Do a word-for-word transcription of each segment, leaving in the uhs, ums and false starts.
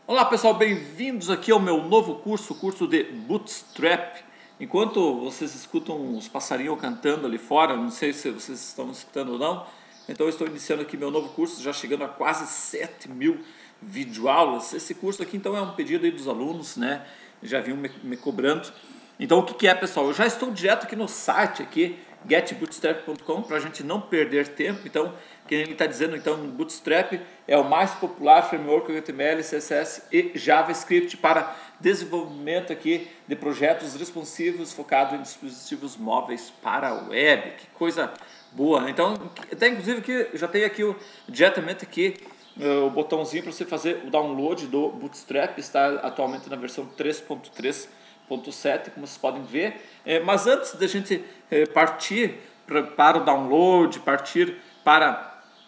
Olá pessoal, bem-vindos aqui ao meu novo curso, o curso de Bootstrap. Enquanto vocês escutam os passarinhos cantando ali fora, não sei se vocês estão escutando ou não, então eu estou iniciando aqui meu novo curso, já chegando a quase sete mil videoaulas. Esse curso aqui então é um pedido aí dos alunos, né? Já vinham me, me cobrando. Então o que, que é, pessoal? Eu já estou direto aqui no site aqui, get bootstrap ponto com, para a gente não perder tempo. Então, quem ele está dizendo, então, Bootstrap é o mais popular framework H T M L, C S S e JavaScript para desenvolvimento aqui de projetos responsivos focados em dispositivos móveis para a web. Que coisa boa! Então, até inclusive que já tem aqui o, diretamente aqui o botãozinho para você fazer o download do Bootstrap. Está atualmente na versão três ponto três ponto sete, como vocês podem ver. É, mas antes da gente é, partir pra, para o download, partir para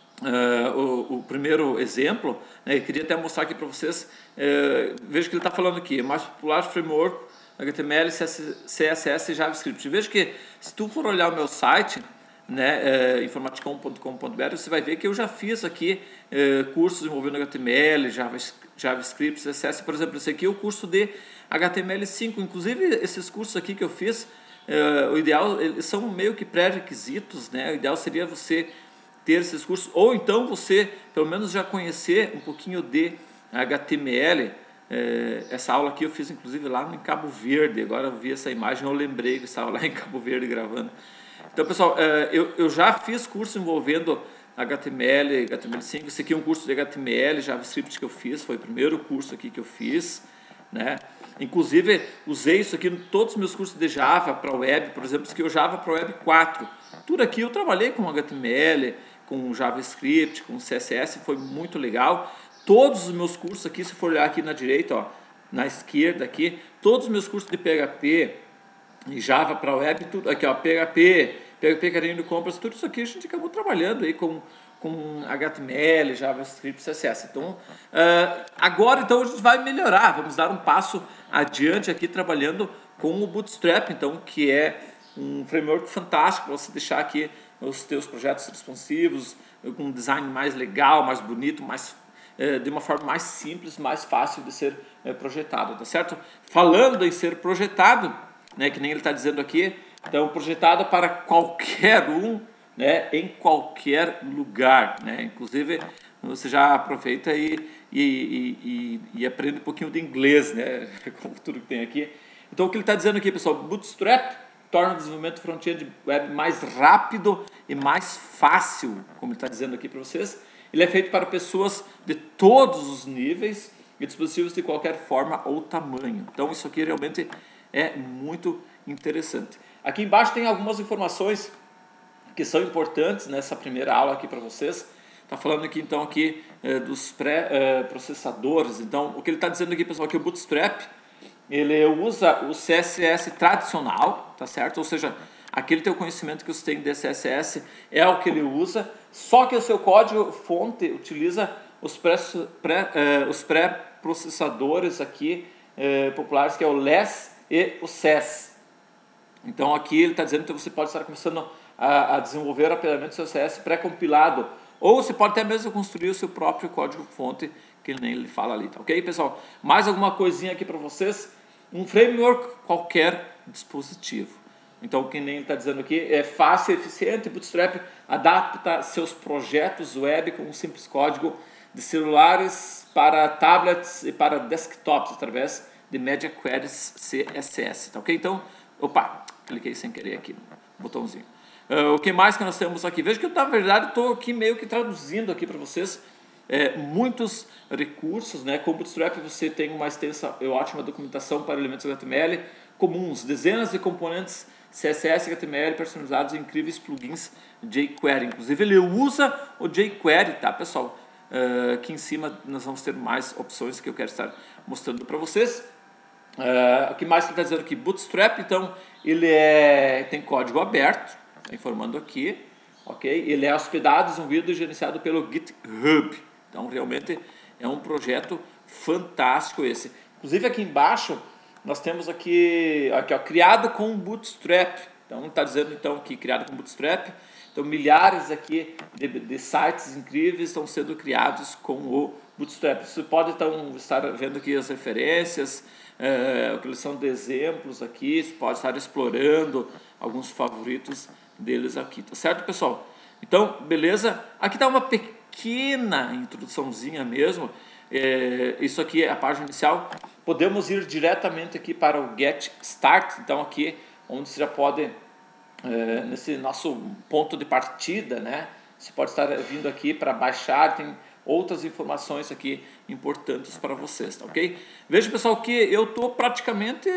uh, o, o primeiro exemplo, né, eu queria até mostrar aqui para vocês, é, veja que ele está falando aqui, mais popular framework H T M L, C S S e JavaScript. Veja que se tu for olhar o meu site, né, é, informaticom ponto com ponto br, você vai ver que eu já fiz aqui é, cursos envolvendo H T M L, JavaScript, C S S. Por exemplo, esse aqui é o curso de H T M L cinco. Inclusive, esses cursos aqui que eu fiz, é, o ideal, eles são meio que pré-requisitos, né? O ideal seria você ter esses cursos, ou então você, pelo menos, já conhecer um pouquinho de H T M L. É, essa aula aqui eu fiz, inclusive, lá em Cabo Verde. Agora eu vi essa imagem, eu lembrei que estava lá em Cabo Verde gravando. Então, pessoal, eu, eu já fiz curso envolvendo H T M L, H T M L cinco. Esse aqui é um curso de H T M L, JavaScript que eu fiz, foi o primeiro curso aqui que eu fiz, né? Inclusive, usei isso aqui em todos os meus cursos de Java para web, por exemplo, esse aqui é o Java para web quatro. Tudo aqui eu trabalhei com H T M L, com JavaScript, com C S S, foi muito legal. Todos os meus cursos aqui, se for olhar aqui na direita, ó, na esquerda aqui, todos os meus cursos de P H P e Java para web, tudo aqui, ó, P H P, P H P carinho de compras, tudo isso aqui a gente acabou trabalhando aí com, com H T M L, JavaScript, C S S. Então, uh, agora então a gente vai melhorar, vamos dar um passo adiante aqui trabalhando com o Bootstrap, então, que é um framework fantástico para você deixar aqui os teus projetos responsivos, com um design mais legal, mais bonito, mais de uma forma mais simples, mais fácil de ser projetado, tá certo? Falando em ser projetado, né, que nem ele está dizendo aqui, então projetado para qualquer um, né, em qualquer lugar, né? Inclusive você já aproveita e, e, e, e aprende um pouquinho de inglês, né, como tudo que tem aqui. Então o que ele está dizendo aqui, pessoal, Bootstrap torna o desenvolvimento front-end web mais rápido e mais fácil, como ele está dizendo aqui para vocês. Ele é feito para pessoas de todos os níveis e dispositivos de qualquer forma ou tamanho. Então isso aqui realmente é muito interessante. Aqui embaixo tem algumas informações que são importantes nessa primeira aula aqui para vocês. Está falando aqui então aqui eh, dos pré-processadores. Então o que ele está dizendo aqui, pessoal, é que o Bootstrap ele usa o C S S tradicional, tá certo? Ou seja, aquele teu conhecimento que você tem de C S S é o que ele usa, só que o seu código fonte utiliza os pré, pré, eh, os pré-processadores aqui eh, populares, que é o less e o S E S. Então aqui ele está dizendo que você pode estar começando a, a desenvolver rapidamente o seu C S pré-compilado, ou você pode até mesmo construir o seu próprio código-fonte, que nem ele fala ali, tá ok, pessoal? Mais alguma coisinha aqui para vocês? Um framework qualquer dispositivo. Então, o que nem está dizendo aqui, é fácil e eficiente. Bootstrap adapta seus projetos web com um simples código de celulares para tablets e para desktops através de Media Queries C S S, tá ok? Então, opa, cliquei sem querer aqui no botãozinho. Uh, o que mais que nós temos aqui? Veja que eu, na verdade, estou aqui meio que traduzindo aqui para vocês é, muitos recursos, né? Com o Bootstrap você tem uma extensa e ótima documentação para elementos H T M L comuns, dezenas de componentes C S S e H T M L personalizados e incríveis plugins jQuery. Inclusive ele usa o jQuery, tá, pessoal? Uh, aqui em cima nós vamos ter mais opções que eu quero estar mostrando para vocês. Uh, o que mais que ele está dizendo aqui? Bootstrap, então, ele é, tem código aberto, tá informando aqui, ok? Ele é hospedado, desenvolvido e gerenciado pelo GitHub. Então, realmente é um projeto fantástico esse. Inclusive, aqui embaixo, nós temos aqui, aqui ó, criado com Bootstrap. Então, está dizendo então que criado com Bootstrap. Então, milhares aqui de, de sites incríveis estão sendo criados com o Bootstrap. Você pode então estar vendo aqui as referências, é, a coleção de exemplos aqui, você pode estar explorando alguns favoritos deles aqui, tá certo, pessoal? Então, beleza? Aqui está uma pequena introduçãozinha mesmo. É, isso aqui é a página inicial. Podemos ir diretamente aqui para o Get Start. Então aqui, onde você já pode, é, nesse nosso ponto de partida, né? Você pode estar vindo aqui para baixar, tem outras informações aqui importantes para vocês, tá ok? Veja, pessoal, que eu estou praticamente,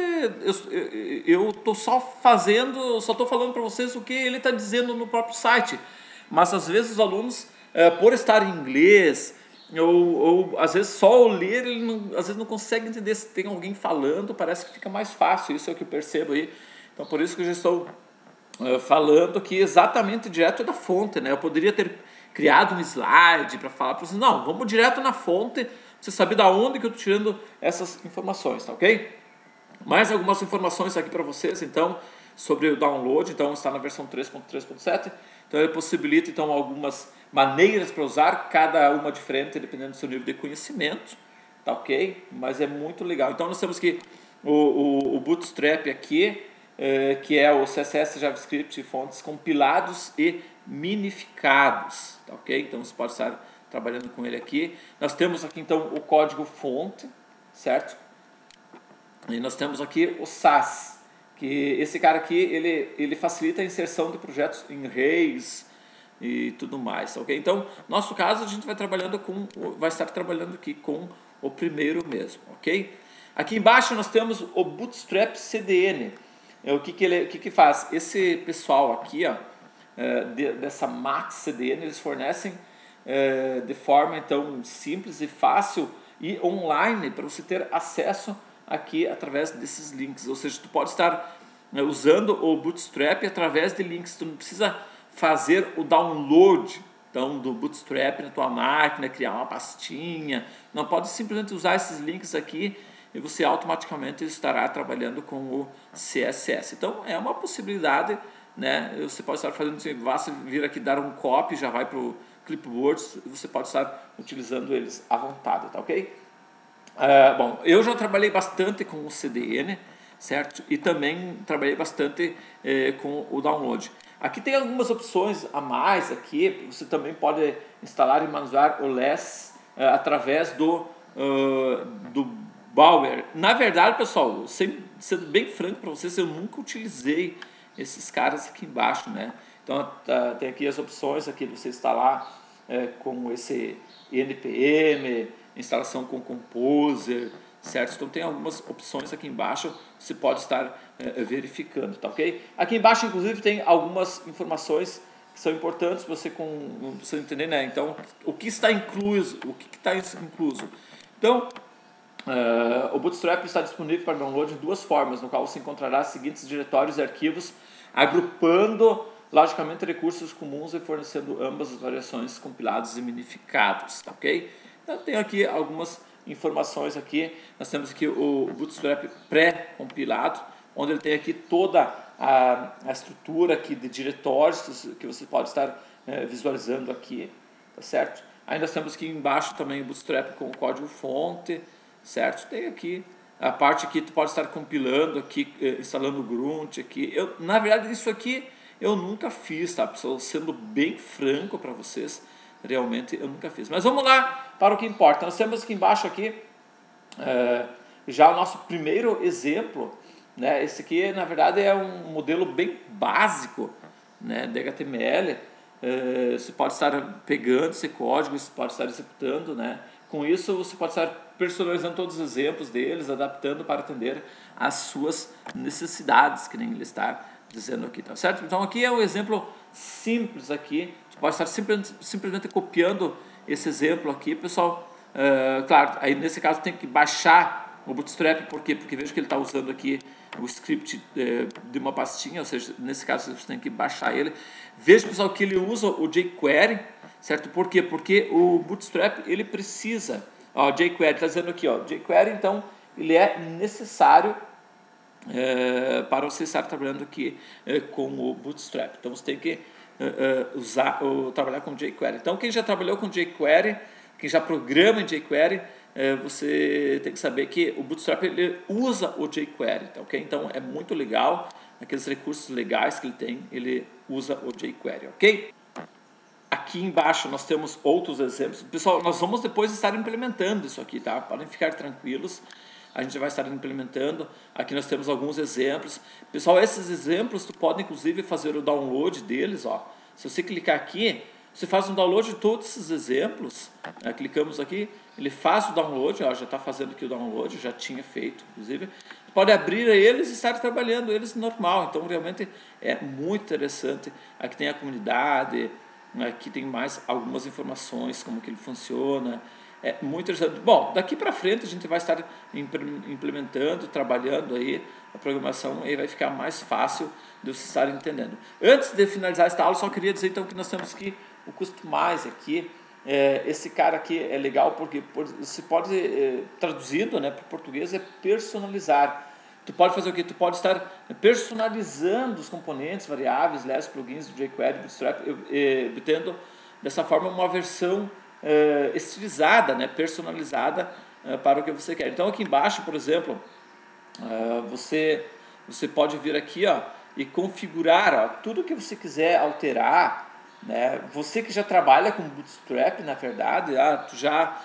eu estou só fazendo, só estou falando para vocês o que ele está dizendo no próprio site. Mas às vezes os alunos, é, por estar em inglês, ou, ou às vezes só o ler, ele não, às vezes não consegue entender se tem alguém falando, parece que fica mais fácil, isso é o que eu percebo aí. Então por isso que eu já estou uh, falando aqui exatamente direto da fonte, né? Eu poderia ter criado um slide para falar para vocês, não, vamos direto na fonte, pra você saber da onde que eu estou tirando essas informações, tá ok? Mais algumas informações aqui para vocês, então, sobre o download. Então está na versão três ponto três ponto sete, então ele possibilita então algumas maneiras para usar, cada uma diferente dependendo do seu nível de conhecimento, tá ok? Mas é muito legal. Então nós temos que o, o, o Bootstrap aqui, eh, que é o C S S, JavaScript e fontes compilados e minificados, tá ok? Então você pode estar trabalhando com ele aqui. Nós temos aqui então o código fonte, certo? E nós temos aqui o S A S, que esse cara aqui, ele, ele facilita a inserção de projetos em arrays e tudo mais, ok? Então, no nosso caso, a gente vai trabalhando com, vai estar trabalhando aqui com o primeiro mesmo, ok? Aqui embaixo nós temos o Bootstrap C D N. O que que ele, o que que faz? Esse pessoal aqui, ó, de, dessa Max C D N, eles fornecem de forma então simples e fácil e online para você ter acesso aqui através desses links, ou seja, tu pode estar usando o Bootstrap através de links, tu não precisa fazer o download então, do Bootstrap na tua máquina, criar uma pastinha, não, pode simplesmente usar esses links aqui e você automaticamente estará trabalhando com o C S S. Então é uma possibilidade, né? Você pode estar fazendo, você basta vir aqui dar um copy, já vai para o clipboard, você pode estar utilizando eles à vontade, tá ok? Uh, bom, eu já trabalhei bastante com o C D N, certo? E também trabalhei bastante eh, com o download. Aqui tem algumas opções a mais aqui, você também pode instalar e manusear o Less uh, através do, uh, do Bower. Na verdade, pessoal, sendo, sendo bem franco para vocês, eu nunca utilizei esses caras aqui embaixo, né? Então uh, tem aqui as opções aqui de você instalar uh, com esse N P M, instalação com Composer, certo? Então tem algumas opções aqui embaixo, você pode estar é, verificando, tá ok? Aqui embaixo, inclusive, tem algumas informações que são importantes para você, com, você entender, né? Então, o que está incluso, o que está incluso? Então, uh, o Bootstrap está disponível para download de duas formas, no qual você encontrará os seguintes diretórios e arquivos, agrupando, logicamente, recursos comuns e fornecendo ambas as variações compilados e minificados, tá ok? Então, tem aqui algumas informações aqui. Nós temos aqui o Bootstrap pré-compilado, onde ele tem aqui toda a, a estrutura aqui de diretórios que você pode estar é, visualizando aqui, tá certo? Aí nós temos aqui embaixo também o Bootstrap com o código fonte, certo? Tem aqui a parte que tu pode estar compilando aqui, instalando o Grunt aqui. Eu, na verdade, isso aqui eu nunca fiz, tá, pessoal? Sendo bem franco para vocês, realmente eu nunca fiz. Mas vamos lá para o que importa. Nós temos aqui embaixo aqui é, já o nosso primeiro exemplo, né? Esse aqui na verdade é um modelo bem básico, né, de H T M L. É, você pode estar pegando esse código, você pode estar executando, né? Com isso você pode estar personalizando todos os exemplos deles, adaptando para atender às suas necessidades, que nem ele está dizendo aqui, tá certo? Então aqui é um exemplo simples aqui. Pode estar simplesmente, simplesmente copiando esse exemplo aqui, pessoal. Uh, claro, aí nesse caso tem que baixar o Bootstrap, por quê? Porque vejo que ele está usando aqui o script uh, de uma pastinha, ou seja, nesse caso você tem que baixar ele. Veja, pessoal, que ele usa o jQuery, certo? Por quê? Porque o Bootstrap, ele precisa, ó, jQuery, está dizendo aqui, ó, jQuery, então, ele é necessário uh, para você estar trabalhando aqui uh, com o Bootstrap. Então, você tem que Uh, uh, usar ou trabalhar com jQuery. Então quem já trabalhou com jQuery quem já programa em jQuery, é, você tem que saber que o Bootstrap ele usa o jQuery, tá, ok? Então é muito legal, aqueles recursos legais que ele tem, ele usa o jQuery, ok? Aqui embaixo nós temos outros exemplos. Pessoal, nós vamos depois estar implementando isso aqui, tá? Podem ficar tranquilos. A gente vai estar implementando. Aqui nós temos alguns exemplos. Pessoal, esses exemplos tu pode inclusive fazer o download deles, ó. Se você clicar aqui, você faz um download de todos esses exemplos. Né? Clicamos aqui, ele faz o download, ó, já está fazendo aqui o download, já tinha feito, inclusive. Pode abrir eles e estar trabalhando eles normal. Então, realmente é muito interessante. Aqui tem a comunidade. Aqui tem mais algumas informações, como que ele funciona, é muito interessante. Bom, daqui para frente a gente vai estar implementando, trabalhando aí a programação e vai ficar mais fácil de você estar entendendo. Antes de finalizar esta aula, só queria dizer então que nós temos aqui o Customize aqui. É, esse cara aqui é legal porque você pode, é, traduzido, né, para o português, é personalizar. Tu pode fazer o que? Tu pode estar personalizando os componentes, variáveis, layers, plugins do jQuery, Bootstrap, obtendo dessa forma uma versão uh, estilizada, né, personalizada uh, para o que você quer. Então aqui embaixo, por exemplo, uh, você, você pode vir aqui, ó, e configurar, ó, tudo que você quiser alterar, né? Você que já trabalha com Bootstrap, na verdade, ah, tu já...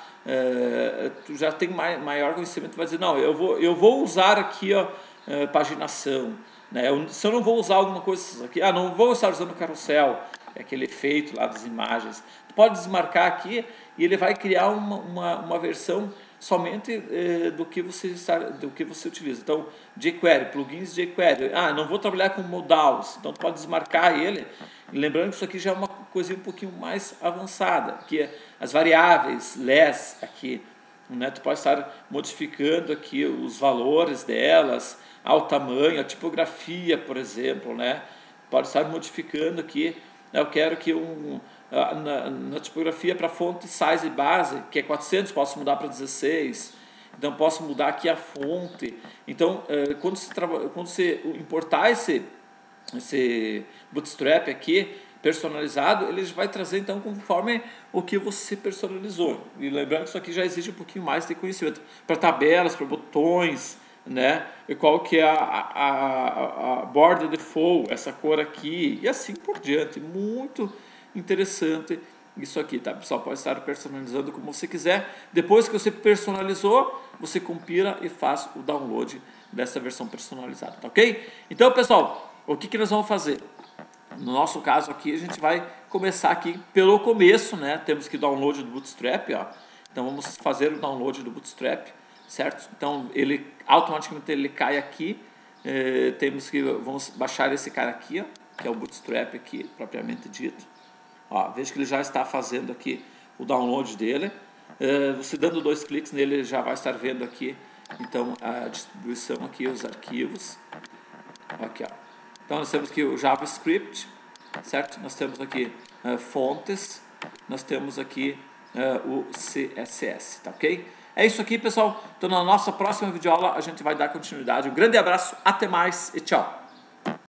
Uh, tu já tem mai, maior conhecimento, vai dizer, não, eu vou, eu vou usar aqui, ó, uh, paginação, né? Eu, se eu não vou usar alguma coisa aqui, ah, não vou estar usando carossel, é aquele efeito lá das imagens, tu pode desmarcar aqui e ele vai criar uma, uma, uma versão somente uh, do, que você está, do que você utiliza. Então, jQuery, plugins jQuery, ah, não vou trabalhar com modals, então tu pode desmarcar ele, lembrando que isso aqui já é uma coisinha um pouquinho mais avançada, que é as variáveis, less aqui, né? Tu pode estar modificando aqui os valores delas, ao tamanho, a tipografia, por exemplo, né? Pode estar modificando aqui, né? Eu quero que um, na, na tipografia para fonte size base, que é quatrocentos, posso mudar para dezesseis, então posso mudar aqui a fonte. Então, quando você, quando você importar esse, esse Bootstrap aqui, personalizado, ele vai trazer então conforme o que você personalizou. E lembrando que isso aqui já exige um pouquinho mais de conhecimento. Para tabelas, para botões, né? E qual que é a, a, a, a border default, essa cor aqui, e assim por diante. Muito interessante isso aqui, tá? Pessoal, pode estar personalizando como você quiser. Depois que você personalizou, você compila e faz o download dessa versão personalizada, tá ok? Então, pessoal, o que, que nós vamos fazer? No nosso caso aqui, a gente vai começar aqui pelo começo, né? Temos que download do Bootstrap, ó. Então vamos fazer o download do Bootstrap, certo? Então ele automaticamente ele cai aqui. Eh, temos que vamos baixar esse cara aqui, ó, que é o Bootstrap aqui propriamente dito. Ó, veja que ele já está fazendo aqui o download dele. Eh, você dando dois cliques nele, ele já vai estar vendo aqui então a distribuição aqui, os arquivos. Aqui, ó. Então nós temos aqui o JavaScript, certo? Nós temos aqui uh, fontes, nós temos aqui uh, o C S S, tá ok? É isso aqui, pessoal. Então na nossa próxima videoaula a gente vai dar continuidade. Um grande abraço, até mais e tchau!